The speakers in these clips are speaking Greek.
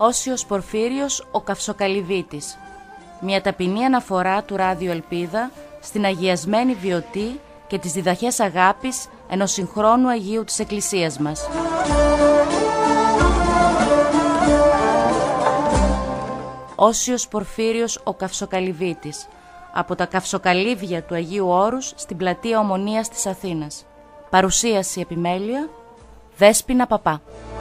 Όσιος Πορφύριος ο Καυσοκαλυβίτης. Μια ταπεινή αναφορά του Ράδιο Ελπίδα στην αγιασμένη βιωτή και τις διδαχές αγάπης ενός συγχρόνου Αγίου της Εκκλησίας μας. Όσιος Πορφύριος ο Καυσοκαλυβίτης. Από τα Καυσοκαλύβια του Αγίου Όρους στην πλατεία Ομονίας της Αθήνας. Παρουσίαση επιμέλεια Δέσποινα Παπά.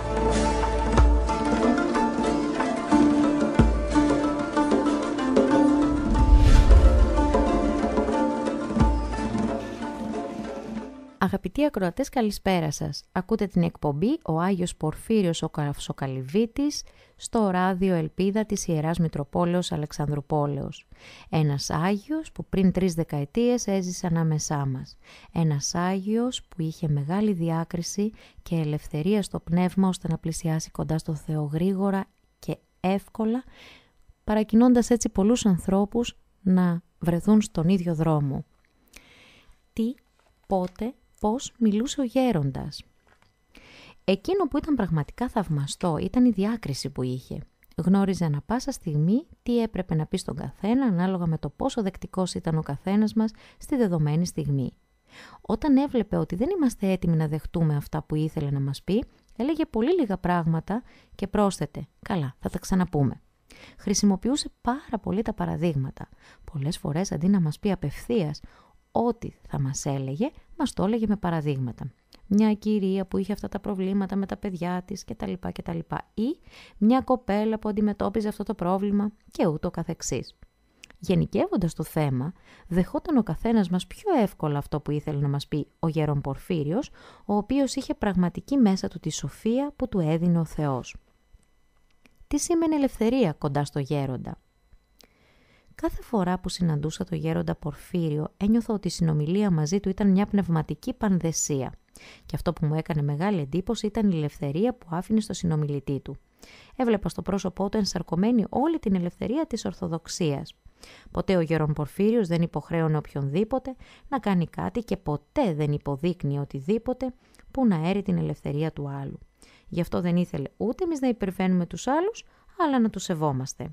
Αγαπητοί ακροατές, καλησπέρα σας. Ακούτε την εκπομπή «Ο Άγιος Πορφύριος ο Καυσοκαλυβίτης» στο Ράδιο Ελπίδα της Ιεράς Μητροπόλεως Αλεξανδρουπόλεως. Ένας Άγιος που πριν 3 δεκαετίες έζησε ανάμεσά μας. Ένας Άγιος που είχε μεγάλη διάκριση και ελευθερία στο πνεύμα ώστε να πλησιάσει κοντά στο Θεό γρήγορα και εύκολα, παρακινώντας έτσι πολλούς ανθρώπους να βρεθούν στον ίδιο δρόμο. Τι, πότε, πώς μιλούσε ο γέροντας. Εκείνο που ήταν πραγματικά θαυμαστό ήταν η διάκριση που είχε. Γνώριζε ανα πάσα στιγμή τι έπρεπε να πει στον καθένα ανάλογα με το πόσο δεκτικός ήταν ο καθένας μας στη δεδομένη στιγμή. Όταν έβλεπε ότι δεν είμαστε έτοιμοι να δεχτούμε αυτά που ήθελε να μας πει, έλεγε πολύ λίγα πράγματα και πρόσθετε «Καλά, θα τα ξαναπούμε». Χρησιμοποιούσε πάρα πολύ τα παραδείγματα. Πολλές φορές αντί να μας πει απευθείας ό,τι θα μας έλεγε, μας το έλεγε με παραδείγματα. Μια κυρία που είχε αυτά τα προβλήματα με τα παιδιά της κτλ. Ή μια κοπέλα που αντιμετώπιζε αυτό το πρόβλημα και ούτω καθεξής. Γενικεύοντας το θέμα, δεχόταν ο καθένας μας πιο εύκολα αυτό που ήθελε να μας πει ο γέρον Πορφύριος, ο οποίος είχε πραγματική μέσα του τη σοφία που του έδινε ο Θεός. Τι σήμαινε ελευθερία κοντά στο γέροντα? Κάθε φορά που συναντούσα το γέροντα Πορφύριο, ένιωθα ότι η συνομιλία μαζί του ήταν μια πνευματική πανδεσία. Και αυτό που μου έκανε μεγάλη εντύπωση ήταν η ελευθερία που άφηνε στο συνομιλητή του. Έβλεπα στο πρόσωπό του ενσαρκωμένη όλη την ελευθερία της Ορθοδοξίας. Ποτέ ο γέρον Πορφύριος δεν υποχρέωνε οποιονδήποτε να κάνει κάτι και ποτέ δεν υποδείκνυε οτιδήποτε που να έρει την ελευθερία του άλλου. Γι' αυτό δεν ήθελε ούτε εμείς να υπερβαίνουμε τους άλλους, αλλά να τους σεβόμαστε.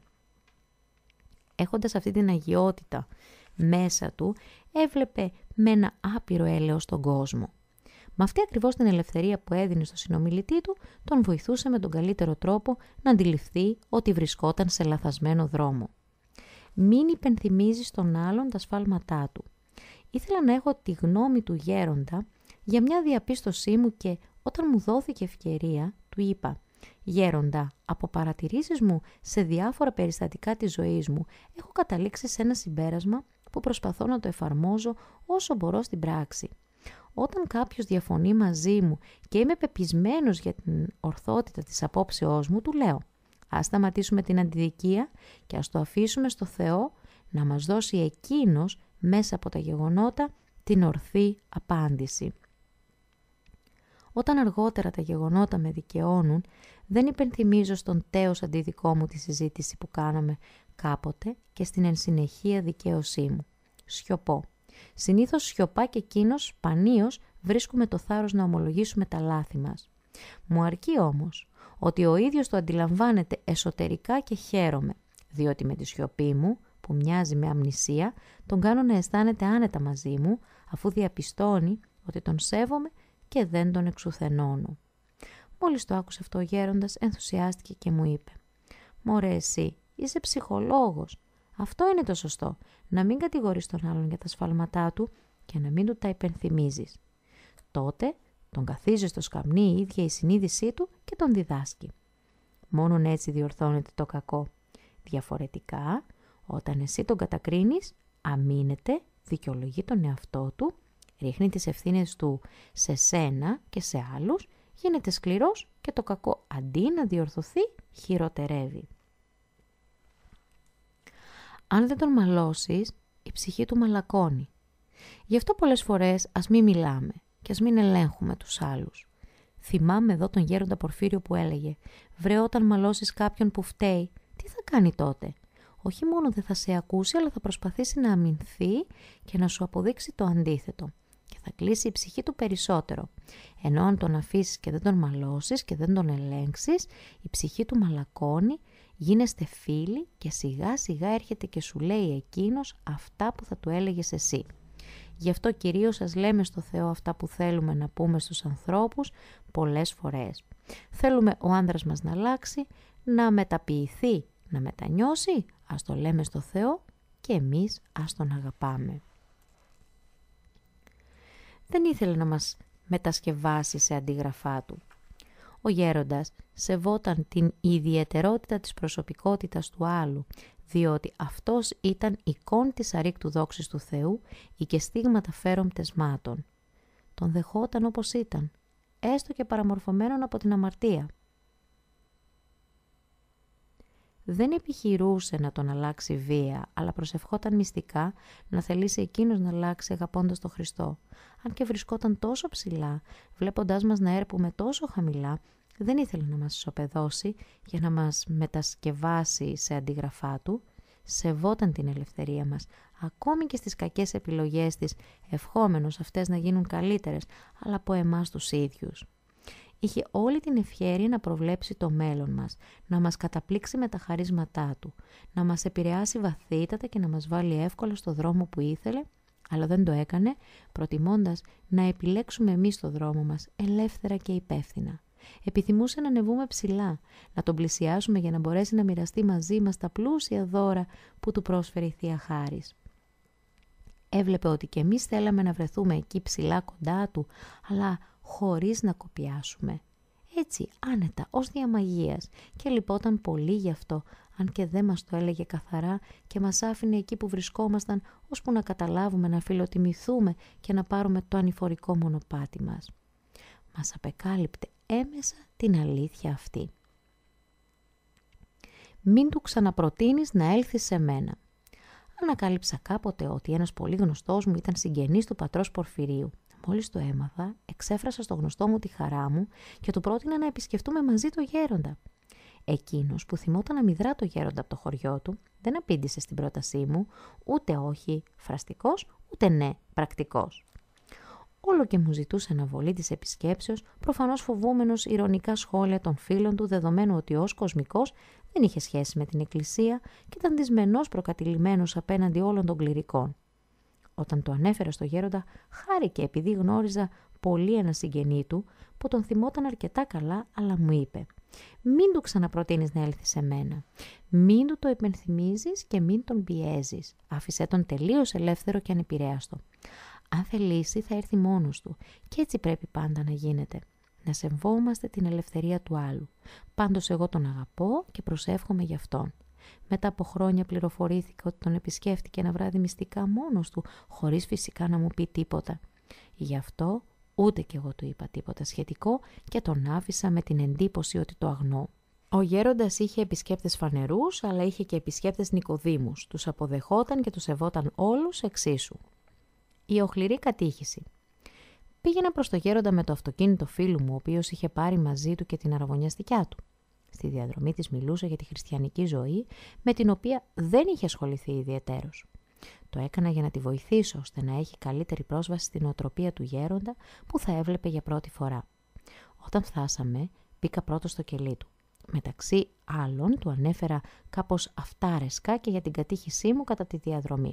Έχοντας αυτή την αγιότητα μέσα του, έβλεπε με ένα άπειρο έλεος τον κόσμο. Με αυτή ακριβώς την ελευθερία που έδινε στο συνομιλητή του, τον βοηθούσε με τον καλύτερο τρόπο να αντιληφθεί ότι βρισκόταν σε λαθασμένο δρόμο. Μην υπενθυμίζει στον άλλον τα σφάλματά του. Ήθελα να έχω τη γνώμη του γέροντα για μια διαπίστωσή μου και όταν μου δόθηκε ευκαιρία, του είπα «Γέροντα, από παρατηρήσεις μου σε διάφορα περιστατικά της ζωής μου, έχω καταλήξει σε ένα συμπέρασμα που προσπαθώ να το εφαρμόζω όσο μπορώ στην πράξη. Όταν κάποιος διαφωνεί μαζί μου και είμαι πεπισμένος για την ορθότητα της απόψεώς μου, του λέω «Ας σταματήσουμε την αντιδικία και ας το αφήσουμε στο Θεό να μας δώσει εκείνος μέσα από τα γεγονότα την ορθή απάντηση». Όταν αργότερα τα γεγονότα με δικαιώνουν, δεν υπενθυμίζω στον τέος αντιδικό μου τη συζήτηση που κάναμε κάποτε και στην ενσυνεχεία δικαίωσή μου. Σιωπώ. Συνήθως σιωπά και εκείνος σπανίως βρίσκουμε το θάρρος να ομολογήσουμε τα λάθη μας. Μου αρκεί όμως ότι ο ίδιος το αντιλαμβάνεται εσωτερικά και χαίρομαι, διότι με τη σιωπή μου, που μοιάζει με αμνησία, τον κάνω να αισθάνεται άνετα μαζί μου, αφού διαπιστώνει ότι τον σέβομαι και δεν τον εξουθενώνω. Μόλις το άκουσε αυτό ο γέροντας, ενθουσιάστηκε και μου είπε «Μωρέ εσύ, είσαι ψυχολόγος. Αυτό είναι το σωστό, να μην κατηγορείς τον άλλον για τα σφάλματά του και να μην του τα υπενθυμίζεις». Τότε τον καθίζει στο σκαμνί η ίδια η συνείδησή του και τον διδάσκει. Μόνον έτσι διορθώνεται το κακό. Διαφορετικά, όταν εσύ τον κατακρίνεις, αμήνεται, δικαιολογεί τον εαυτό του, ρίχνει τις ευθύνες του σε σένα και σε άλλους, γίνεται σκληρός και το κακό αντί να διορθωθεί, χειροτερεύει. Αν δεν τον μαλώσεις, η ψυχή του μαλακώνει. Γι' αυτό πολλές φορές ας μην μιλάμε και ας μην ελέγχουμε τους άλλους. Θυμάμαι εδώ τον γέροντα Πορφύριο που έλεγε «Βρε, όταν μαλώσεις κάποιον που φταίει, τι θα κάνει τότε? Όχι μόνο δεν θα σε ακούσει, αλλά θα προσπαθήσει να αμυνθεί και να σου αποδείξει το αντίθετο. και θα κλείσει η ψυχή του περισσότερο. Ενώ αν τον αφήσεις και δεν τον μαλώσεις και δεν τον ελέγξεις, η ψυχή του μαλακώνει, γίνεστε φίλοι και σιγά σιγά έρχεται και σου λέει εκείνος αυτά που θα του έλεγες εσύ. Γι' αυτό κυρίως σας λέμε στο Θεό αυτά που θέλουμε να πούμε στους ανθρώπους πολλές φορές. Θέλουμε ο άνδρας μας να αλλάξει, να μεταποιηθεί, να μετανιώσει, ας το λέμε στο Θεό και εμείς ας τον αγαπάμε. Δεν ήθελε να μας μετασκευάσει σε αντίγραφά του. Ο γέροντας σεβόταν την ιδιαιτερότητα της προσωπικότητας του άλλου, διότι αυτός ήταν εικόν της αρρήκτου δόξης του Θεού ή και στίγματα φέρων πτεσμάτων. Τον δεχόταν όπως ήταν, έστω και παραμορφωμένον από την αμαρτία. Δεν επιχειρούσε να τον αλλάξει βία, αλλά προσευχόταν μυστικά να θελήσει εκείνος να αλλάξει αγαπώντας τον Χριστό. Αν και βρισκόταν τόσο ψηλά, βλέποντάς μας να έρπουμε τόσο χαμηλά, δεν ήθελε να μας ισοπεδώσει για να μας μετασκευάσει σε αντίγραφά του. Σεβόταν την ελευθερία μας, ακόμη και στις κακές επιλογές της, ευχόμενος αυτές να γίνουν καλύτερες, αλλά από εμάς τους ίδιους. Είχε όλη την ευχέρεια να προβλέψει το μέλλον μας, να μας καταπλήξει με τα χαρίσματά του, να μας επηρεάσει βαθύτατα και να μας βάλει εύκολα στο δρόμο που ήθελε, αλλά δεν το έκανε, προτιμώντας να επιλέξουμε εμείς το δρόμο μας, ελεύθερα και υπεύθυνα. Επιθυμούσε να ανεβούμε ψηλά, να τον πλησιάσουμε για να μπορέσει να μοιραστεί μαζί μας τα πλούσια δώρα που του πρόσφερε η Θεία Χάρις. Έβλεπε ότι και εμείς θέλαμε να βρεθούμε εκεί ψηλά κοντά του, αλλά χωρίς να κοπιάσουμε. Έτσι, άνετα, ως διαμαγείας, και λυπόταν πολύ γι' αυτό, αν και δεν μας το έλεγε καθαρά και μας άφηνε εκεί που βρισκόμασταν, ώσπου να καταλάβουμε, να φιλοτιμηθούμε και να πάρουμε το ανηφορικό μονοπάτι μας. Μας απεκάλυπτε έμεσα την αλήθεια αυτή. Μην του ξαναπροτείνεις να έλθει σε μένα. Ανακάλυψα κάποτε ότι ένας πολύ γνωστός μου ήταν συγγενής του πατρός Πορφυρίου. Μόλις το έμαθα, εξέφρασα στο γνωστό μου τη χαρά μου και του πρότεινα να επισκεφτούμε μαζί το γέροντα. Εκείνος, που θυμόταν αμυδρά το γέροντα από το χωριό του, δεν απήντησε στην πρότασή μου, ούτε όχι φραστικός, ούτε ναι πρακτικός. Όλο και μου ζητούσε αναβολή της επισκέψεως, προφανώς φοβούμενος ηρωνικά σχόλια των φίλων του, δεδομένου ότι ως κοσμικός δεν είχε σχέση με την Εκκλησία και ήταν δυσμενώς προκατηλημένος απέναντι όλων των κληρικών. Όταν το ανέφερα στο γέροντα, χάρηκε επειδή γνώριζα πολύ ένα συγγενή του που τον θυμόταν αρκετά καλά, αλλά μου είπε: «Μην του ξαναπροτείνεις να έλθει σε μένα. Μην του το υπενθυμίζεις και μην τον πιέζεις. Άφησέ τον τελείως ελεύθερο και ανεπηρέαστο. Αν θελήσει θα έρθει μόνος του και έτσι πρέπει πάντα να γίνεται. Να σεβόμαστε την ελευθερία του άλλου. Πάντως εγώ τον αγαπώ και προσεύχομαι γι' αυτόν». Μετά από χρόνια πληροφορήθηκα ότι τον επισκέφτηκε ένα βράδυ μυστικά μόνος του, χωρίς φυσικά να μου πει τίποτα. Γι' αυτό ούτε κι εγώ του είπα τίποτα σχετικό και τον άφησα με την εντύπωση ότι το αγνώ. Ο γέροντας είχε επισκέπτες φανερούς, αλλά είχε και επισκέπτες νοικοδήμους. Τους αποδεχόταν και τους σεβόταν όλους εξίσου. Η οχληρή κατήχηση. Πήγαινα προς το γέροντα με το αυτοκίνητο φίλου μου, ο οποίος είχε πάρει μαζί του και την αραβωνιαστικιά του. Στη διαδρομή της μιλούσα για τη χριστιανική ζωή, με την οποία δεν είχε ασχοληθεί ιδιαιτέρως. Το έκανα για να τη βοηθήσω, ώστε να έχει καλύτερη πρόσβαση στην οτροπία του γέροντα που θα έβλεπε για πρώτη φορά. Όταν φτάσαμε, μπήκα πρώτος στο κελί του. Μεταξύ άλλων, του ανέφερα κάπως αυτάρεσκα και για την κατήχησή μου κατά τη διαδρομή.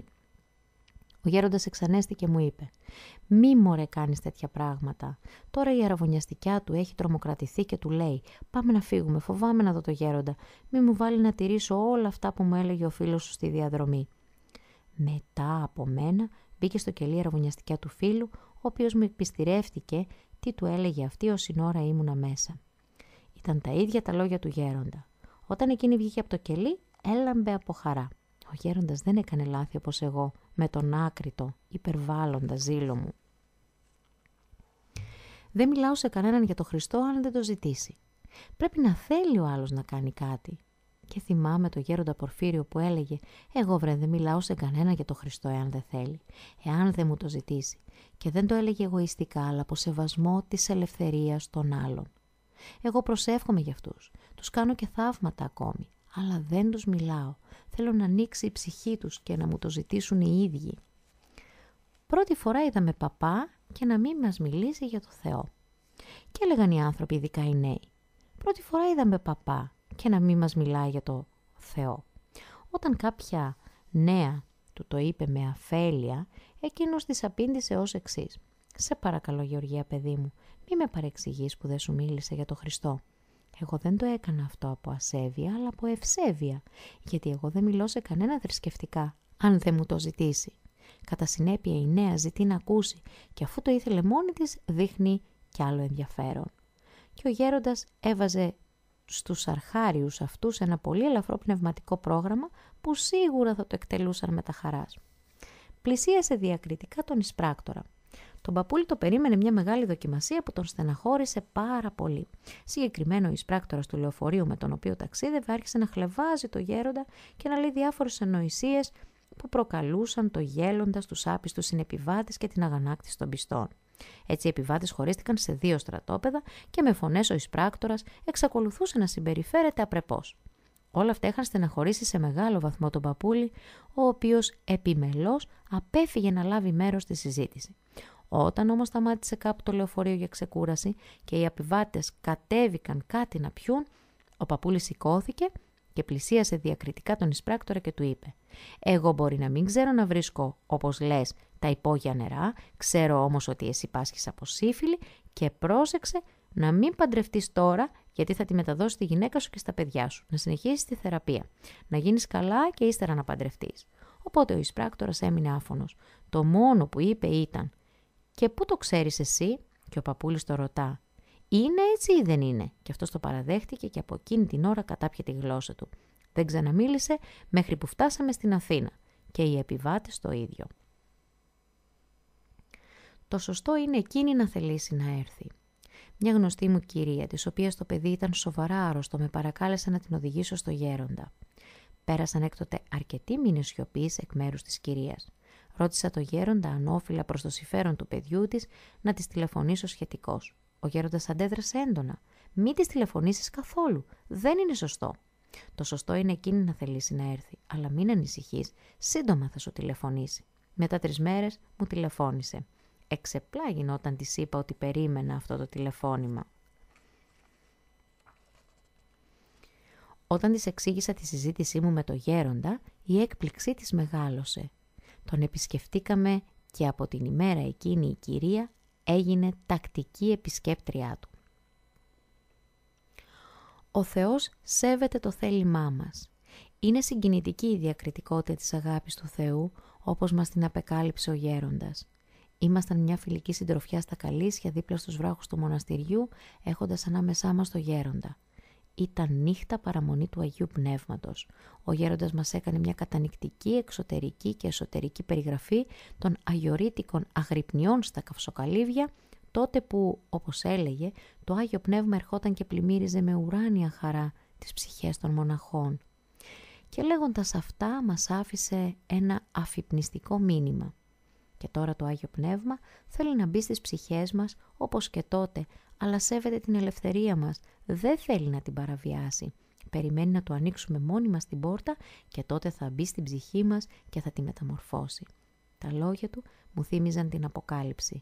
Ο γέροντας εξανέστη και μου είπε: «Μη μωρέ κάνεις τέτοια πράγματα. Τώρα η αραβωνιαστικιά του έχει τρομοκρατηθεί και του λέει: Πάμε να φύγουμε, φοβάμαι να δω το γέροντα. Μη μου βάλει να τηρήσω όλα αυτά που μου έλεγε ο φίλος σου στη διαδρομή». Μετά από μένα μπήκε στο κελί η αραβωνιαστικιά του φίλου, ο οποίος μου επιστηρεύτηκε τι του έλεγε αυτή όσην ώρα ήμουνα μέσα. Ήταν τα ίδια τα λόγια του γέροντα. Όταν εκείνη βγήκε από το κελί, έλαμπε από χαρά. Ο γέροντας δεν έκανε λάθη όπως εγώ, με τον άκρητο, υπερβάλλοντα ζήλο μου. Δεν μιλάω σε κανέναν για το Χριστό αν δεν το ζητήσει. Πρέπει να θέλει ο άλλος να κάνει κάτι. Και θυμάμαι το γέροντα Πορφύριο που έλεγε: «Εγώ βρε δεν μιλάω σε κανέναν για το Χριστό εάν δεν θέλει, εάν δεν μου το ζητήσει». Και δεν το έλεγε εγωιστικά, αλλά από σεβασμό της ελευθερίας των άλλων. Εγώ προσεύχομαι για αυτούς, τους κάνω και θαύματα ακόμη, αλλά δεν τους μιλάω. Θέλω να ανοίξει η ψυχή τους και να μου το ζητήσουν οι ίδιοι. Πρώτη φορά είδαμε παπά και να μην μας μιλήσει για το Θεό. Και έλεγαν οι άνθρωποι, ειδικά οι νέοι, πρώτη φορά είδαμε παπά και να μην μας μιλάει για το Θεό. Όταν κάποια νέα του το είπε με αφέλεια, εκείνος της απήντησε ως εξής: «Σε παρακαλώ, Γεωργία παιδί μου, μη με παρεξηγείς που δεν σου μίλησε για το Χριστό. Εγώ δεν το έκανα αυτό από ασέβεια, αλλά από ευσέβεια, γιατί εγώ δεν μιλώ σε κανένα θρησκευτικά, αν δεν μου το ζητήσει». Κατά συνέπεια η νέα ζητεί να ακούσει και αφού το ήθελε μόνη της δείχνει κι άλλο ενδιαφέρον. Και ο γέροντας έβαζε στους αρχάριους αυτούς ένα πολύ ελαφρό πνευματικό πρόγραμμα που σίγουρα θα το εκτελούσαν με τα χαράς. Πλησίασε διακριτικά τον εισπράκτορα. Τον παππούλη το περίμενε μια μεγάλη δοκιμασία που τον στεναχώρησε πάρα πολύ. Συγκεκριμένο ο εισπράκτορας του λεωφορείου με τον οποίο ταξίδευε άρχισε να χλεβάζει το γέροντα και να λέει διάφορες ανοησίες που προκαλούσαν το γέλοντα στους άπιστους συνεπιβάτες και την αγανάκτηση των πιστών. Έτσι οι επιβάτες χωρίστηκαν σε 2 στρατόπεδα και με φωνές ο εισπράκτορας εξακολουθούσε να συμπεριφέρεται απρεπώς. Όλα αυτά είχαν στεναχωρήσει σε μεγάλο βαθμό τον παππούλη, ο οποίος επιμελώς απέφυγε να λάβει μέρος στη συζήτηση. Όταν όμως σταμάτησε κάπου το λεωφορείο για ξεκούραση και οι επιβάτες κατέβηκαν κάτι να πιούν, ο παππούλης σηκώθηκε και πλησίασε διακριτικά τον εισπράκτορα και του είπε: «Εγώ μπορεί να μην ξέρω να βρίσκω, όπως λες, τα υπόγεια νερά, ξέρω όμως ότι εσύ πάσχεις από σύφυλλη και πρόσεξε να μην παντρευτείς τώρα, γιατί θα τη μεταδώσεις στη γυναίκα σου και στα παιδιά σου, να συνεχίσεις τη θεραπεία, να γίνεις καλά και ύστερα να παντρευτείς». Οπότε ο εισπράκτορας έμεινε άφωνος. Το μόνο που είπε ήταν: «Και πού το ξέρεις εσύ?» Και ο παππούλης το ρωτά: «Είναι έτσι ή δεν είναι?» Και αυτός το παραδέχτηκε και από εκείνη την ώρα κατάπιε τη γλώσσα του. Δεν ξαναμίλησε μέχρι που φτάσαμε στην Αθήνα και οι επιβάτες το ίδιο. Το σωστό είναι εκείνη να θελήσει να έρθει. Μια γνωστή μου κυρία, της οποίας το παιδί ήταν σοβαρά άρρωστο, με παρακάλεσε να την οδηγήσω στο γέροντα. Πέρασαν έκτοτε αρκετοί μήνες σιωπής εκ μέρους της κυρίας. Ρώτησα το γέροντα αν όφιλα προς το συμφέρον του παιδιού της να της τηλεφωνήσω σχετικώς. Ο γέροντας αντέδρασε έντονα: «Μη της τηλεφωνήσεις καθόλου. Δεν είναι σωστό. Το σωστό είναι εκείνη να θελήσει να έρθει. Αλλά μην ανησυχείς, σύντομα θα σου τηλεφωνήσει». Μετά 3 μέρες μου τηλεφώνησε. Εξεπλάγινε όταν της είπα ότι περίμενα αυτό το τηλεφώνημα. Όταν της εξήγησα τη συζήτησή μου με το γέροντα, η έκπληξή της μεγάλωσε. Τον επισκεφτήκαμε και από την ημέρα εκείνη η κυρία έγινε τακτική επισκέπτριά του. Ο Θεός σέβεται το θέλημά μας. Είναι συγκινητική η διακριτικότητα της αγάπης του Θεού, όπως μας την απεκάλυψε ο γέροντας. Ήμασταν μια φιλική συντροφιά στα Καλίσια δίπλα στους βράχους του μοναστηριού, έχοντας ανάμεσά μας το γέροντα. Ήταν νύχτα παραμονή του Αγίου Πνεύματος. Ο γέροντας μας έκανε μια κατανυκτική εξωτερική και εσωτερική περιγραφή των αγιορείτικων αγρυπνιών στα Καυσοκαλύβια, τότε που, όπως έλεγε, το Άγιο Πνεύμα ερχόταν και πλημμύριζε με ουράνια χαρά τις ψυχές των μοναχών. Και λέγοντας αυτά μας άφησε ένα αφυπνιστικό μήνυμα. Και τώρα το Άγιο Πνεύμα θέλει να μπει στις ψυχές μας όπως και τότε, αλλά σέβεται την ελευθερία μας, δεν θέλει να την παραβιάσει. Περιμένει να του ανοίξουμε μόνοι μας την πόρτα και τότε θα μπει στην ψυχή μας και θα τη μεταμορφώσει. Τα λόγια του μου θύμιζαν την Αποκάλυψη.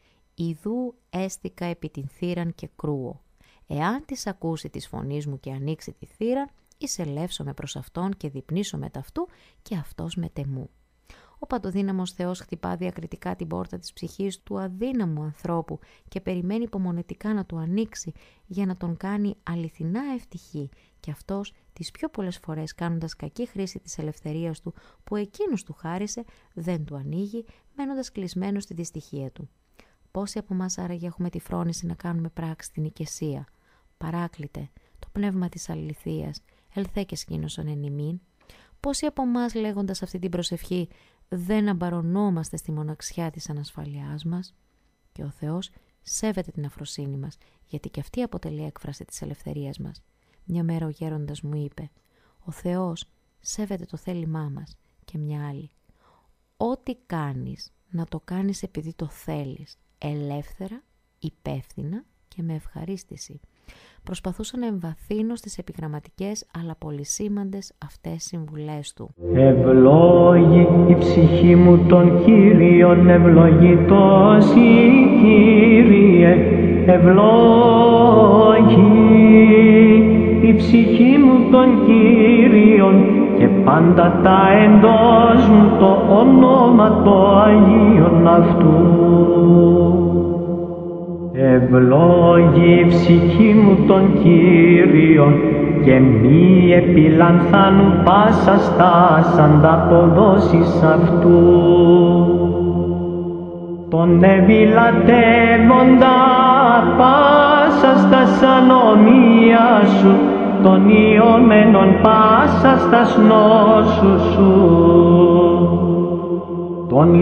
«Ιδού έστικα επί την θύραν και κρούω. Εάν της ακούσει της φωνής μου και ανοίξει τη θύραν, εισελεύσομαι προς αυτόν και διπνήσω με ταυτού και αυτός με τεμού». Ο παντοδύναμος Θεός χτυπά διακριτικά την πόρτα της ψυχής του αδύναμου ανθρώπου και περιμένει υπομονετικά να του ανοίξει για να τον κάνει αληθινά ευτυχή, και αυτός τις πιο πολλές φορές, κάνοντας κακή χρήση της ελευθερίας του που εκείνος του χάρισε, δεν του ανοίγει, μένοντας κλεισμένος στη δυστυχία του. Πόσοι από εμάς άραγε έχουμε τη φρόνηση να κάνουμε πράξη την οικεσία? Παράκλητε, το πνεύμα της αληθείας, ελθέ και σκήνωσον εν ημίν. Πόσοι από εμάς, λέγοντας αυτή την προσευχή, δεν αμπαρωνόμαστε στη μοναξιά της ανασφαλιάς μας? Και ο Θεός σέβεται την αφροσύνη μας, γιατί και αυτή αποτελεί έκφραση της ελευθερίας μας. Μια μέρα ο γέροντας μου είπε: «Ο Θεός σέβεται το θέλημά μας». Και μια άλλη: «Ό,τι κάνεις, να το κάνεις επειδή το θέλεις, ελεύθερα, υπεύθυνα και με ευχαρίστηση. προσπαθούσα να εμβαθύνω στις επιγραμματικές αλλά πολυσήμαντες αυτές συμβουλές του. Ευλόγη η ψυχή μου τον Κύριον, ευλογητός η Κύριε, ευλόγη η ψυχή μου τον Κύριον και πάντα τα εντός μου το όνομα το Αγίον αυτού. Ευλόγη η ψυχή μου τον Κύριον και μη επιλανθάνου πάσα στάς ανταποδόσεις αυτού. Τον ευηλατεύοντα πάσα στας ανομία σου, τον ιωμένον πάσα στας νόσους σου, τον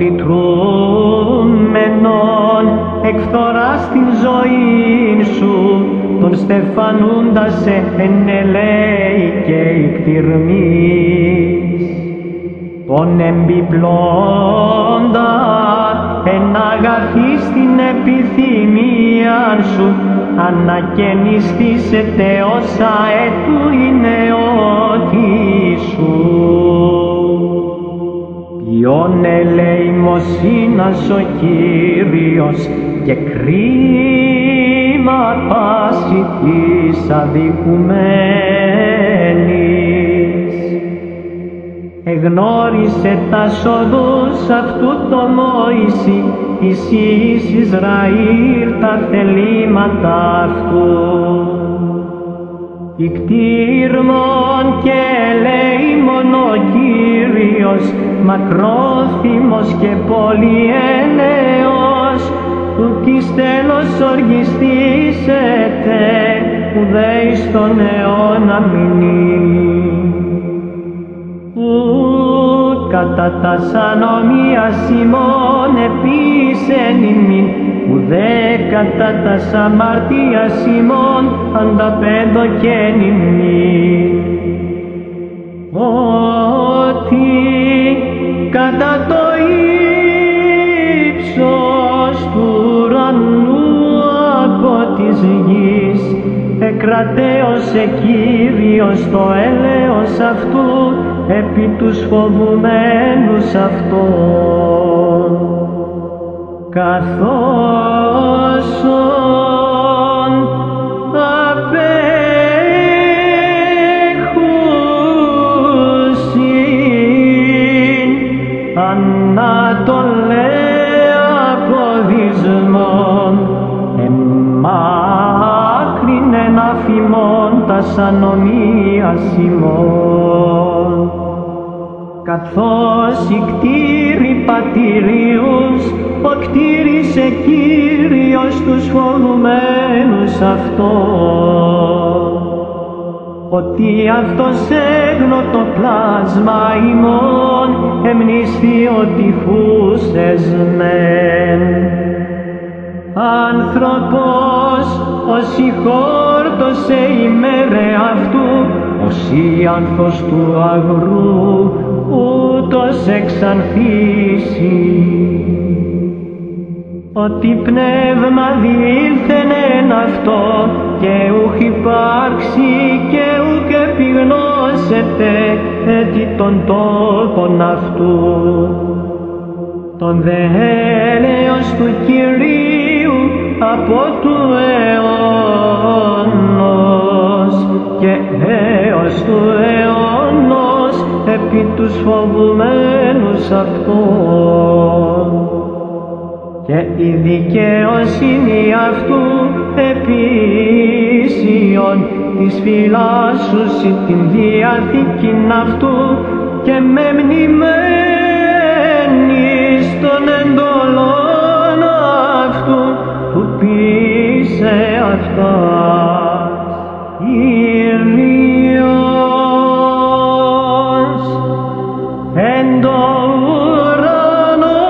λυτρούμενον εκφθορά στην ζωή σου, τον στεφανούντα σε εν ελέη και εκτιρμής, τον εμπιπλώντα εν αγαθή στην επιθυμία σου, ανακαινιστήσετε όσα έτου η νεότη σου. Ποιον ελεημοσύνας ο Κύριος και κρίμα πάση της αδικουμένης. Εγνώρισε τα σοδούς αυτού το Μωυσή, εις Ισραήλ τα θελήματα αυτού. Ικτήρμον και ελεήμον ο Κύριος, μακρόθυμος και πολυέλεος, ουκ εις τέλος οργιστήσετε, ουδέ εις τον αιώνα μηνύ. Ουκ κατά τας ανομίας ημών επίσεν ημίν, ουδέ κατά τας αμαρτίας ημών ανταπέδωκεν ημίν. Ότι κατά το ύψος του ουρανού από της γης εκρατέωσε Κύριος το έλεος αυτού επί τους φοβουμένους αυτόν, καθώς απέχουσιν ανατολέ αποδισμόν, εμάκρυνεν αφημών τας ανομίας ημών, καθώς οι κτήροι πατηρίους οκτήρισε Κύριος τους φοβουμένους αυτόν, ότι αυτός έγνωτο πλάσμα ημών εμνήσθη ότι φούσες μεν. Άνθρωπος όσοι χόρτωσε ημέρε αυτού, όσοι άνθος του αγρού ούτως εξανθήσει, ότι πνεύμα διήλθεν εν αυτό και ούχ υπάρξει και ούκ επιγνώσετε έτι των τόπων αυτού. Τον δε έλεος του Κυρίου από του αιώνος και έως του αιώνος επί τους φοβουμένους αυτών, και η δικαιοσύνη αυτού επίσιον της φυλάσσουσι την διαθήκην αυτού και με μνημένης των εντολών αυτού που πείσε αυτάς Κύριος εν το ουρανό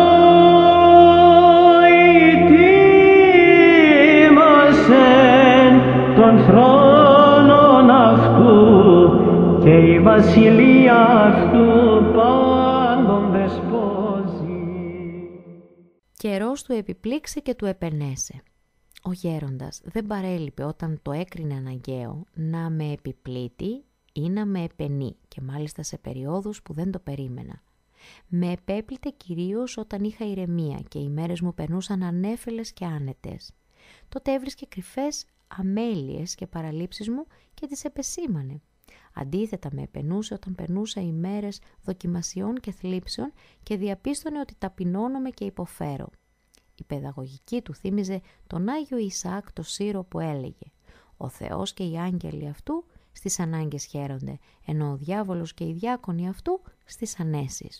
ητήμασεν των θρόνων αυτού και η βασιλεία αυτού πάντων δεσπόζει. Καιρός του επιπλήξει και του επενέσε. Ο γέροντας δεν παρέλειπε όταν το έκρινε αναγκαίο να με επιπλήττει ή να με επενεί, και μάλιστα σε περιόδους που δεν το περίμενα. Με επέπλητε κυρίως όταν είχα ηρεμία και οι μέρες μου περνούσαν ανέφελες και άνετες. Τότε έβρισκε κρυφές αμέλειες και παραλήψεις μου και τις επεσήμανε. Αντίθετα με επενούσε όταν περνούσα ημέρες δοκιμασιών και θλίψεων και διαπίστωνε ότι ταπεινώνομαι και υποφέρω. Η παιδαγωγική του θύμιζε τον Άγιο Ισαάκ το Σύρο που έλεγε «Ο Θεός και οι άγγελοι αυτού στις ανάγκες χαίρονται, ενώ ο διάβολος και οι διάκονοι αυτού στις ανέσεις».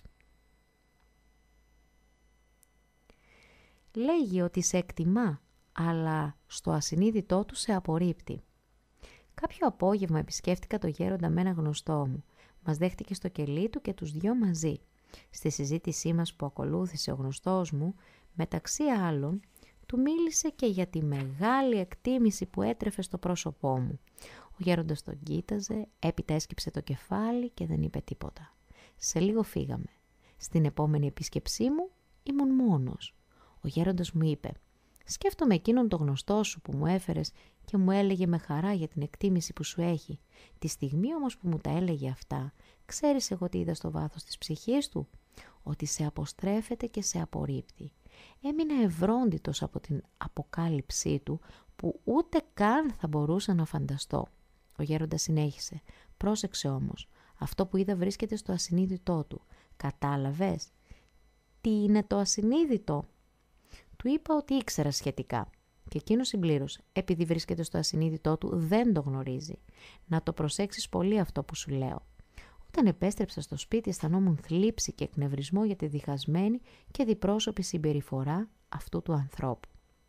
Λέγει ότι σε εκτιμά, αλλά στο ασυνείδητό του σε απορρίπτει. Κάποιο απόγευμα επισκέφτηκα το γέροντα με ένα γνωστό μου. Μας δέχτηκε στο κελί του και τους δυο μαζί. Στη συζήτησή μας που ακολούθησε ο γνωστός μου, μεταξύ άλλων, του μίλησε και για τη μεγάλη εκτίμηση που έτρεφε στο πρόσωπό μου. Ο γέροντας τον κοίταζε, έπειτα έσκυψε το κεφάλι και δεν είπε τίποτα. Σε λίγο φύγαμε. Στην επόμενη επίσκεψή μου ήμουν μόνος. Ο γέροντας μου είπε «Σκέφτομαι εκείνον το γνωστό σου που μου έφερες και μου έλεγε με χαρά για την εκτίμηση που σου έχει. Τη στιγμή όμως που μου τα έλεγε αυτά, ξέρεις εγώ τι είδα στο βάθος της ψυχής του? Ότι σε αποστρέφεται και σε απορρίπτει. Έμεινα ευρόντιτος από την αποκάλυψή του που ούτε καν θα μπορούσα να φανταστώ». Ο γέροντας συνέχισε «Πρόσεξε όμως, αυτό που είδα βρίσκεται στο ασυνείδητό του. Κατάλαβες? Τι είναι το ασυνείδητο?» Του είπα ότι ήξερα σχετικά και εκείνος συμπλήρωσε «Επειδή βρίσκεται στο ασυνείδητό του δεν το γνωρίζει. Να το προσέξεις πολύ αυτό που σου λέω». Όταν επέστρεψα στο σπίτι αισθανόμουν θλίψη και εκνευρισμό για τη διχασμένη και διπρόσωπη συμπεριφορά αυτού του ανθρώπου.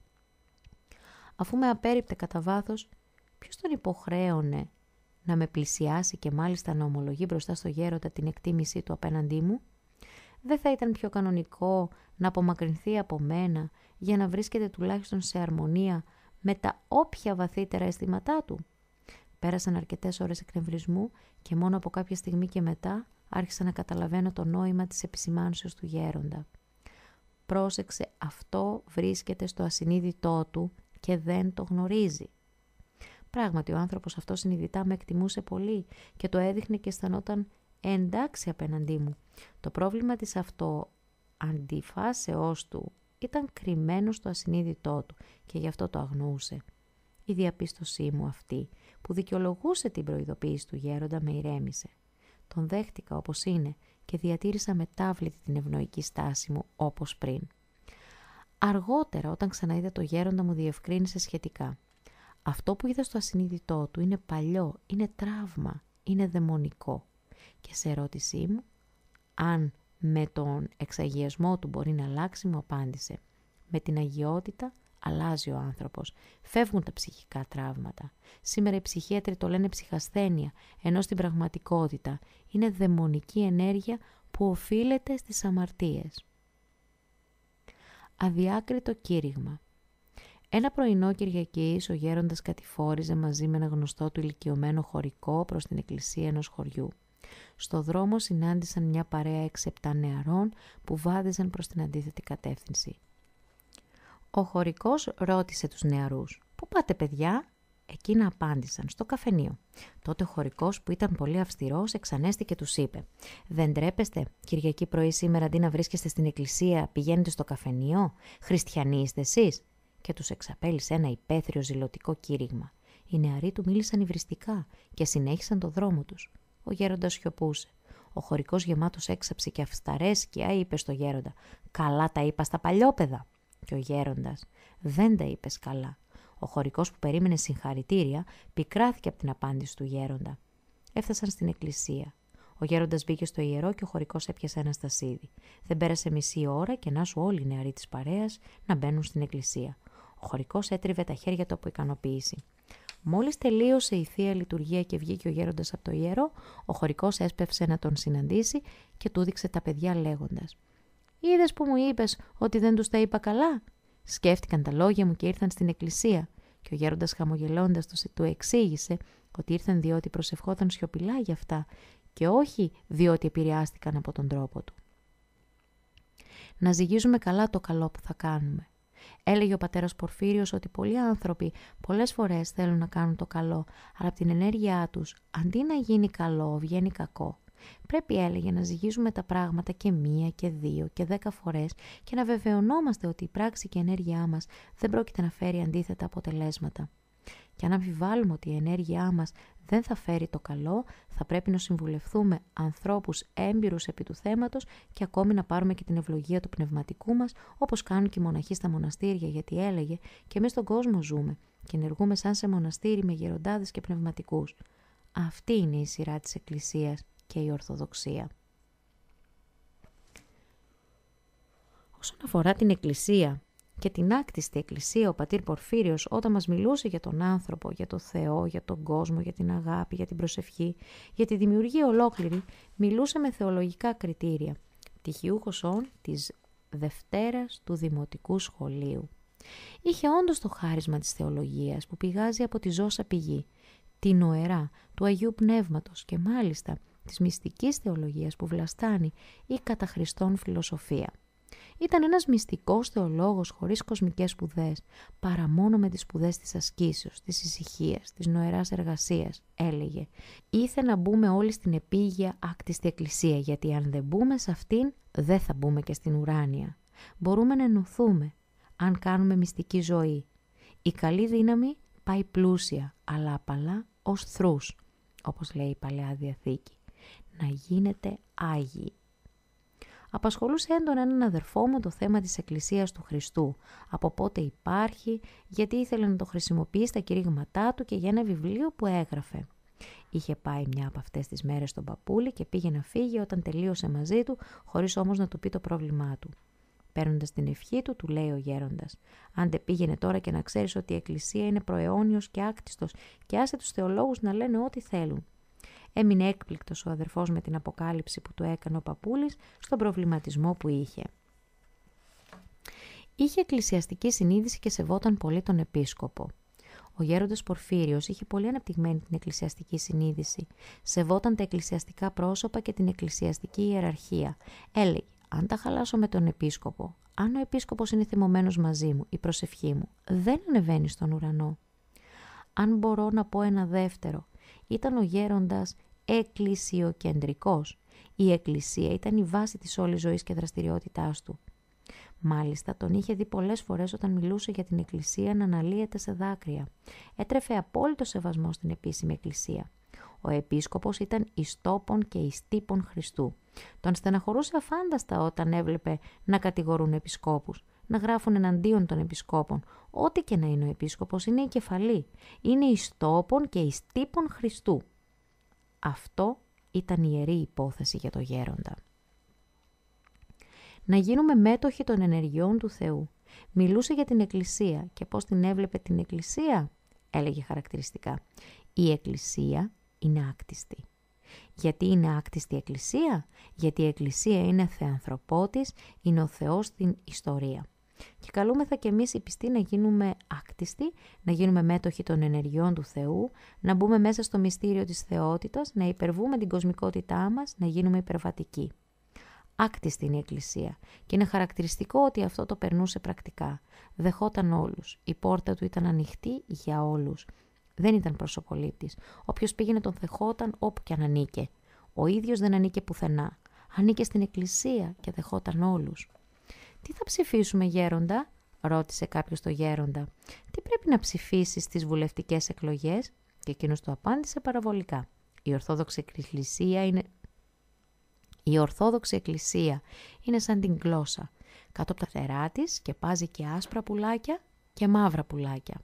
Αφού με απέρριπτε κατά βάθος, ποιος τον υποχρέωνε να με πλησιάσει και μάλιστα να ομολογεί μπροστά στο γέροντα την εκτίμησή του απέναντί μου? Δεν θα ήταν πιο κανονικό να απομακρυνθεί από μένα για να βρίσκεται τουλάχιστον σε αρμονία με τα όποια βαθύτερα αισθήματά του? Πέρασαν αρκετές ώρες εκνευρισμού και μόνο από κάποια στιγμή και μετά άρχισα να καταλαβαίνω το νόημα της επισημάνσεως του γέροντα. Πρόσεξε, αυτό βρίσκεται στο ασυνείδητό του και δεν το γνωρίζει. Πράγματι ο άνθρωπος αυτό συνειδητά με εκτιμούσε πολύ και το έδειχνε και αισθανόταν εντάξει απέναντί μου. Το πρόβλημα της αυτοαντιφάσεώς του ήταν κρυμμένο στο ασυνείδητό του και γι' αυτό το αγνοούσε. Η διαπίστωσή μου αυτή που δικαιολογούσε την προειδοποίηση του γέροντα με ηρέμησε. Τον δέχτηκα όπως είναι και διατήρησα μετάβλητη την ευνοϊκή στάση μου όπως πριν. Αργότερα όταν ξαναείδα το γέροντα μου διευκρίνησε σχετικά. Αυτό που είδα στο ασυνείδητό του είναι παλιό, είναι τραύμα, είναι δαιμονικό. Και σε ερώτησή μου, αν με τον εξαγιασμό του μπορεί να αλλάξει, μου απάντησε. Με την αγιότητα αλλάζει ο άνθρωπος. Φεύγουν τα ψυχικά τραύματα. Σήμερα οι ψυχίατροι το λένε ψυχασθένεια, ενώ στην πραγματικότητα είναι δαιμονική ενέργεια που οφείλεται στις αμαρτίες. Αδιάκριτο κήρυγμα. Ένα πρωινό Κυριακής ο γέροντας κατηφόριζε μαζί με ένα γνωστό του ηλικιωμένο χωρικό προς την εκκλησία ενός χωριού. Στο δρόμο συνάντησαν μια παρέα 6-7 νεαρών που βάδιζαν προς την αντίθετη κατεύθυνση. Ο χωρικός ρώτησε τους νεαρούς «Πού πάτε παιδιά?» Εκείνα απάντησαν «Στο καφενείο». Τότε ο χωρικός που ήταν πολύ αυστηρός εξανέστη και τους είπε «Δεν τρέπεστε, Κυριακή πρωί σήμερα αντί να βρίσκεστε στην εκκλησία πηγαίνετε στο καφενείο? Χριστιανοί είστε εσείς?» Και τους εξαπέλυσε ένα υπαίθριο ζηλωτικό κήρυγμα. Οι νεαροί του μίλησαν υβριστικά και συνέχισαν το δρόμο τους. Ο γέροντας σιωπούσε. Ο χωρικός γεμάτος έξαψη και αυσταρέσκεια είπε στο γέροντα «Καλά τα είπα στα παλιόπαιδα». Και ο γέροντας «Δεν τα είπες καλά». Ο χωρικός που περίμενε συγχαρητήρια πικράθηκε από την απάντηση του γέροντα. Έφτασαν στην εκκλησία. Ο γέροντας μπήκε στο ιερό και ο χωρικός έπιασε ένα στασίδι. Δεν πέρασε μισή ώρα και να σου όλοι οι νεαροί της παρέας να μπαίνουν στην εκκλησία. Ο χωρικός έτριβε τα χέρια του από ικανοποίηση. Μόλις τελείωσε η θεία λειτουργία και βγήκε ο γέροντας από το ιερό, ο χωρικός έσπευσε να τον συναντήσει και του δείξε τα παιδιά λέγοντας «Είδες που μου είπες ότι δεν τους τα είπα καλά?» Σκέφτηκαν τα λόγια μου και ήρθαν στην εκκλησία. Και ο γέροντας χαμογελώντας του εξήγησε ότι ήρθαν διότι προσευχόταν σιωπηλά για αυτά και όχι διότι επηρεάστηκαν από τον τρόπο του. Να ζυγίζουμε καλά το καλό που θα κάνουμε. Έλεγε ο πατέρας Πορφύριος ότι πολλοί άνθρωποι πολλές φορές θέλουν να κάνουν το καλό, αλλά από την ενέργειά τους, αντί να γίνει καλό, βγαίνει κακό. Πρέπει, έλεγε, να ζυγίζουμε τα πράγματα και 1 και 2 και 10 φορές και να βεβαιωνόμαστε ότι η πράξη και η ενέργειά μας δεν πρόκειται να φέρει αντίθετα αποτελέσματα. Και αν αμφιβάλλουμε ότι η ενέργειά μας δεν θα φέρει το καλό, θα πρέπει να συμβουλευτούμε ανθρώπους έμπειρους επί του θέματος και ακόμη να πάρουμε και την ευλογία του πνευματικού μας, όπως κάνουν και οι μοναχοί στα μοναστήρια, γιατί έλεγε και εμείς στον κόσμο ζούμε και ενεργούμε σαν σε μοναστήρι με γεροντάδες και πνευματικούς. Αυτή είναι η σειρά της Εκκλησίας και η Ορθοδοξία. Όσον αφορά την Εκκλησία και την άκτιστη Εκκλησία, ο πατήρ Πορφύριος όταν μας μιλούσε για τον άνθρωπο, για τον Θεό, για τον κόσμο, για την αγάπη, για την προσευχή, για τη δημιουργία ολόκληρη, μιλούσε με θεολογικά κριτήρια. Πτυχιούχος της Δευτέρας του Δημοτικού Σχολείου. Είχε όντως το χάρισμα της θεολογίας που πηγάζει από τη ζώσα πηγή, την οερά του Αγίου Πνεύματος και μάλιστα της μυστικής θεολογίας που βλαστάνει η κατά Χριστόν φιλοσοφία. Ήταν ένας μυστικός θεολόγος χωρίς κοσμικές σπουδές, παρά μόνο με τις σπουδές της ασκήσεως, της ησυχίας, της νοεράς εργασίας, έλεγε. Ήθελε να μπούμε όλοι στην επίγεια άκτιστη Εκκλησία, γιατί αν δεν μπούμε σε αυτήν, δεν θα μπούμε και στην ουράνια. Μπορούμε να ενωθούμε, αν κάνουμε μυστική ζωή. Η καλή δύναμη πάει πλούσια, αλλά απαλά ως θρούς, όπως λέει η Παλαιά Διαθήκη. Να γίνετε άγιοι. Απασχολούσε έντονα έναν αδερφό μου το θέμα της Εκκλησίας του Χριστού, από πότε υπάρχει, γιατί ήθελε να το χρησιμοποιεί στα κηρύγματά του και για ένα βιβλίο που έγραφε. Είχε πάει μια από αυτές τις μέρες στον παππούλη και πήγε να φύγει όταν τελείωσε μαζί του, χωρίς όμως να του πει το πρόβλημά του. Παίρνοντας την ευχή του, του λέει ο γέροντας: «Άντε πήγαινε τώρα και να ξέρεις ότι η Εκκλησία είναι προαιώνιος και άκτιστος και άσε τους θεολόγους να λένε ό,τι θέλουν». Έμεινε έκπληκτος ο αδερφός με την αποκάλυψη που του έκανε ο παππούλης στον προβληματισμό που είχε. Είχε εκκλησιαστική συνείδηση και σεβόταν πολύ τον επίσκοπο. Ο γέροντας Πορφύριος είχε πολύ αναπτυγμένη την εκκλησιαστική συνείδηση. Σεβόταν τα εκκλησιαστικά πρόσωπα και την εκκλησιαστική ιεραρχία. Έλεγε: «Αν τα χαλάσω με τον επίσκοπο, αν ο επίσκοπος είναι θυμωμένος μαζί μου, η προσευχή μου δεν ανεβαίνει στον ουρανό». Αν μπορώ να πω ένα δεύτερο, ήταν ο γέροντας εκκλησιοκεντρικός. Η Εκκλησία ήταν η βάση της όλης ζωής και δραστηριότητάς του. Μάλιστα τον είχε δει πολλές φορές όταν μιλούσε για την Εκκλησία να αναλύεται σε δάκρυα. Έτρεφε απόλυτο σεβασμό στην επίσημη Εκκλησία. Ο επίσκοπος ήταν εις τόπων και εις τύπων Χριστού. Τον στεναχωρούσε αφάνταστα όταν έβλεπε να κατηγορούν επισκόπους, να γράφουν εναντίον των επισκόπων. Ό,τι και να είναι ο επίσκοπος είναι η κεφαλή. Είναι εις τόπων και εις τύπων Χριστού. Αυτό ήταν ιερή υπόθεση για το γέροντα. Να γίνουμε μέτοχοι των ενεργειών του Θεού. Μιλούσε για την Εκκλησία και πώς την έβλεπε την Εκκλησία. Έλεγε χαρακτηριστικά: η Εκκλησία είναι άκτιστη. Γιατί είναι άκτιστη η Εκκλησία? Γιατί η Εκκλησία είναι θεανθρωπότης, είναι ο Θεός στην ιστορία. Και καλούμεθα κι εμείς οι πιστοί να γίνουμε άκτιστοι, να γίνουμε μέτοχοι των ενεργειών του Θεού, να μπούμε μέσα στο μυστήριο της θεότητας, να υπερβούμε την κοσμικότητά μας, να γίνουμε υπερβατικοί. Άκτιστη είναι η Εκκλησία και είναι χαρακτηριστικό ότι αυτό το περνούσε πρακτικά. Δεχόταν όλους, η πόρτα του ήταν ανοιχτή για όλους. Δεν ήταν προσωπολήπτης. Όποιος πήγαινε τον δεχόταν όπου και αν ανήκε. Ο ίδιος δεν ανήκε πουθενά. Ανήκε στην Εκκλησία και δεχόταν όλους. «Τι θα ψηφίσουμε, γέροντα?» ρώτησε κάποιος το γέροντα. «Τι πρέπει να ψηφίσεις στις βουλευτικές εκλογές?» Και εκείνος του απάντησε παραβολικά: «Η Ορθόδοξη Εκκλησία είναι σαν την γλώσσα. Κάτω από τα φτερά της σκεπάζει και άσπρα πουλάκια και μαύρα πουλάκια.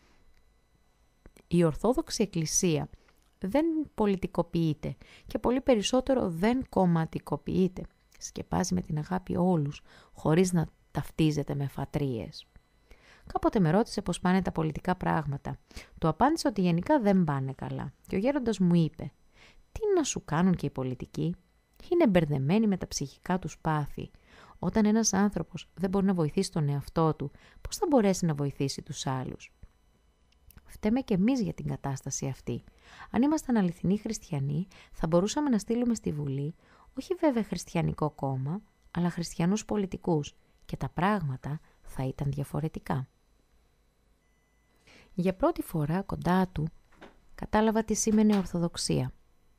Η Ορθόδοξη Εκκλησία δεν πολιτικοποιείται και πολύ περισσότερο δεν κομματικοποιείται. Σκεπάζει με την αγάπη όλους, χωρίς να ταυτίζεται με φατρίες». Κάποτε με ρώτησε πώς πάνε τα πολιτικά πράγματα. Του απάντησα ότι γενικά δεν πάνε καλά. Και ο γέροντας μου είπε: «Τι να σου κάνουν και οι πολιτικοί? Είναι μπερδεμένοι με τα ψυχικά τους πάθη. Όταν ένας άνθρωπος δεν μπορεί να βοηθήσει τον εαυτό του, πώς θα μπορέσει να βοηθήσει τους άλλους?» Φταίμε και εμείς για την κατάσταση αυτή. Αν ήμασταν αληθινοί χριστιανοί, θα μπορούσαμε να στείλουμε στη Βουλή, όχι βέβαια χριστιανικό κόμμα, αλλά χριστιανούς πολιτικούς, και τα πράγματα θα ήταν διαφορετικά. Για πρώτη φορά κοντά του κατάλαβα τι σήμαινε Ορθοδοξία.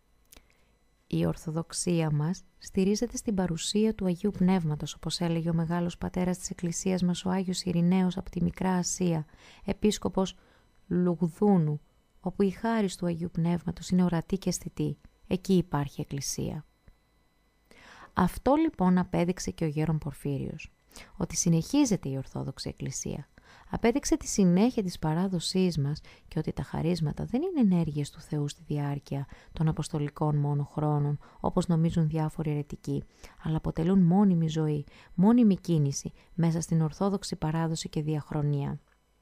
Η Ορθοδοξία μας στηρίζεται στην παρουσία του Αγίου Πνεύματος, όπως έλεγε ο μεγάλος πατέρας της Εκκλησίας μας, ο Άγιος Ειρηναίος από τη Μικρά Ασία, επίσκοπος Λουγδούνου, όπου η χάρις του Αγίου Πνεύματος είναι ορατή και αισθητή. Εκεί υπάρχει Εκκλησία. Αυτό λοιπόν απέδειξε και ο γέρον Πορφύριος, ότι συνεχίζεται η Ορθόδοξη Εκκλησία. Απέδειξε τη συνέχεια της παράδοσής μας και ότι τα χαρίσματα δεν είναι ενέργειες του Θεού στη διάρκεια των αποστολικών μόνο χρόνων, όπως νομίζουν διάφοροι αιρετικοί, αλλά αποτελούν μόνιμη ζωή, μόνιμη κίνηση μέσα στην Ορθόδοξη παράδοση και διαχρονία.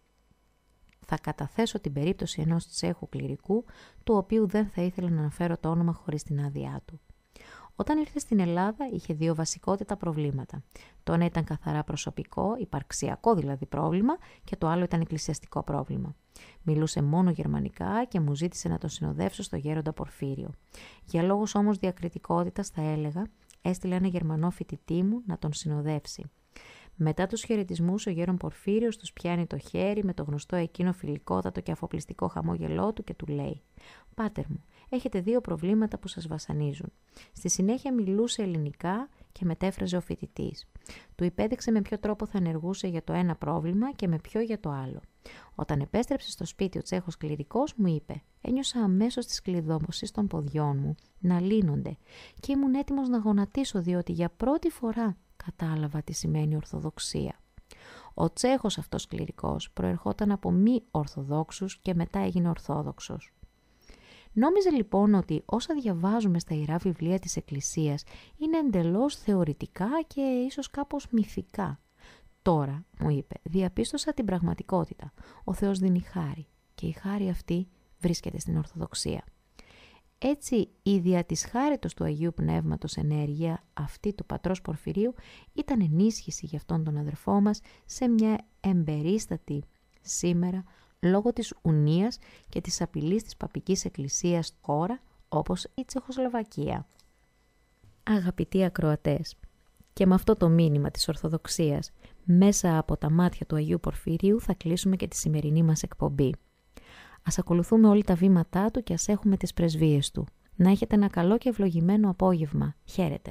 Θα καταθέσω την περίπτωση ενός Τσέχου κληρικού, του οποίου δεν θα ήθελα να αναφέρω το όνομα χωρίς την άδειά του. Όταν ήρθε στην Ελλάδα είχε δύο βασικότατα προβλήματα. Το ένα ήταν καθαρά προσωπικό, υπαρξιακό δηλαδή πρόβλημα, και το άλλο ήταν εκκλησιαστικό πρόβλημα. Μιλούσε μόνο γερμανικά και μου ζήτησε να τον συνοδεύσω στο γέροντα Πορφύριο. Για λόγους όμως διακριτικότητας, θα έλεγα, έστειλε ένα Γερμανό φοιτητή μου να τον συνοδεύσει. Μετά τους χαιρετισμούς, ο γέρον Πορφύριος τους πιάνει το χέρι με το γνωστό εκείνο φιλικότατο και αφοπλιστικό χαμόγελό του και του λέει: «Πάτερ μου, έχετε δύο προβλήματα που σας βασανίζουν». Στη συνέχεια μιλούσε ελληνικά και μετέφραζε ο φοιτητής. Του υπέδειξε με ποιο τρόπο θα ενεργούσε για το ένα πρόβλημα και με ποιο για το άλλο. Όταν επέστρεψε στο σπίτι ο Τσέχος κληρικός, μου είπε: «Ένιωσα αμέσως τις κλειδώμωσης των ποδιών μου να λύνονται και ήμουν έτοιμος να γονατίσω, διότι για πρώτη φορά κατάλαβα τι σημαίνει Ορθοδοξία». Ο Τσέχος αυτός κληρικός προερχόταν από μη Ορθοδόξους και μετά έγινε Ορθόδοξος. Νόμιζε λοιπόν ότι όσα διαβάζουμε στα Ιερά Βιβλία της Εκκλησίας είναι εντελώς θεωρητικά και ίσως κάπως μυθικά. Τώρα, μου είπε, διαπίστωσα την πραγματικότητα. Ο Θεός δίνει χάρη και η χάρη αυτή βρίσκεται στην Ορθοδοξία. Έτσι, η δια της χάριτος του Αγίου Πνεύματος ενέργεια αυτή του πατρός Πορφυρίου ήταν ενίσχυση για αυτόν τον αδερφό μας σε μια εμπερίστατη σήμερα λόγω της ουνίας και της απειλής της παπικής εκκλησίας χώρα όπως η Τσεχοσλοβακία. Αγαπητοί ακροατές, και με αυτό το μήνυμα της Ορθοδοξίας μέσα από τα μάτια του Αγίου Πορφυρίου θα κλείσουμε και τη σημερινή μας εκπομπή. Ας ακολουθούμε όλοι τα βήματά του και ας έχουμε τις πρεσβείες του. Να έχετε ένα καλό και ευλογημένο απόγευμα. Χαίρετε.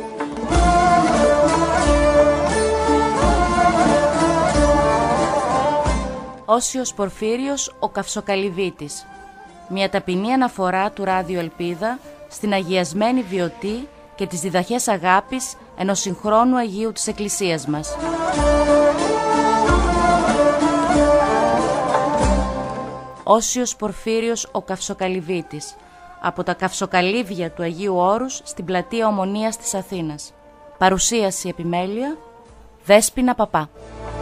Όσιος Πορφύριος ο Καυσοκαλυβίτης. Μια ταπεινή αναφορά του Ράδιο Ελπίδα στην αγιασμένη βιωτή και τις διδαχές αγάπης ενός συγχρόνου Αγίου της Εκκλησίας μας. Όσιος Πορφύριος ο Καυσοκαλυβίτης. Από τα Καυσοκαλύβια του Αγίου Όρους στην πλατεία Ομονίας της Αθήνας. Παρουσίαση επιμέλεια Δέσποινα Παπά.